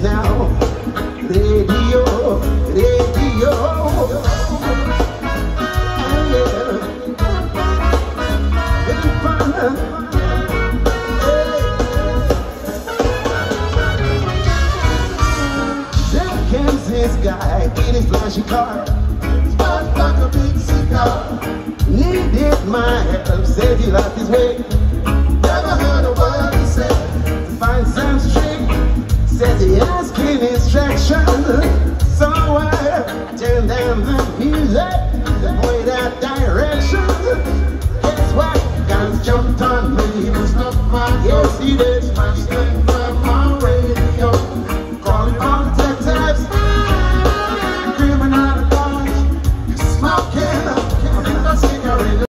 now. Radio, radio. Yeah. It's fun. There comes this guy in his flashy car. Smells like a big cigar. Needed my help, said he lost his way. Never heard a word he said. To find some street, said he asking instructions. So I turned down the music, point out directions. Guess what? Guns jumped on me. It was not my, yes, he did.